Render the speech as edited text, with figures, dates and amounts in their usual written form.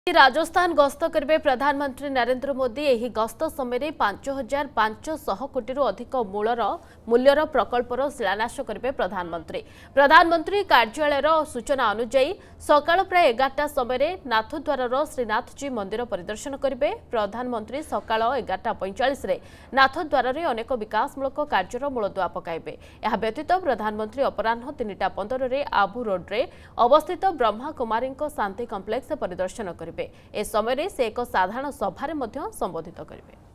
राजस्थान गस्त करेंगे प्रधानमंत्री नरेंद्र मोदी। यह गस्त समय 5500 कोटी अधिक मूल्यर प्रकल्पर शिलान्यास करेंगे प्रधानमंत्री कार्यालय सूचना अनुसार सकाळ प्राय 11टा समय नाथद्वार श्रीनाथजी मंदिर परिदर्शन करेंगे। प्रधानमंत्री सकाळ 11:45 नाथद्वार में अनेक विकासमूलक कार्यर मूलदुआ पकाइबे। यह व्यतीत प्रधानमंत्री अपराह्न 3:15 आबू रोड्रे अवस्थित ब्रह्मा कुमारी शांति कम्प्लेक्स परिदर्शन करेंगे। ए समय से एक साधारण सभा संबोधित करेंगे।